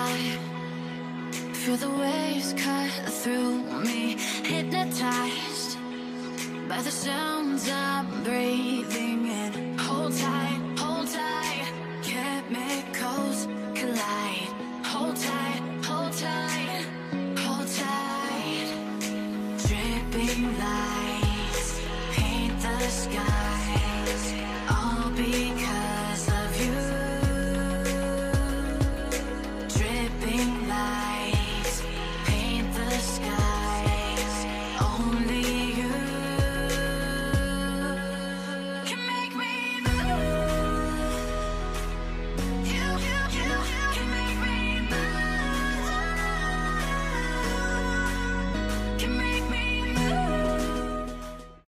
vibe. Feel the waves cut through me, hypnotized by the sounds I'm breathing in. Hold tight, chemicals collide. Hold tight, hold tight, hold tight. Dripping lights paint the sky.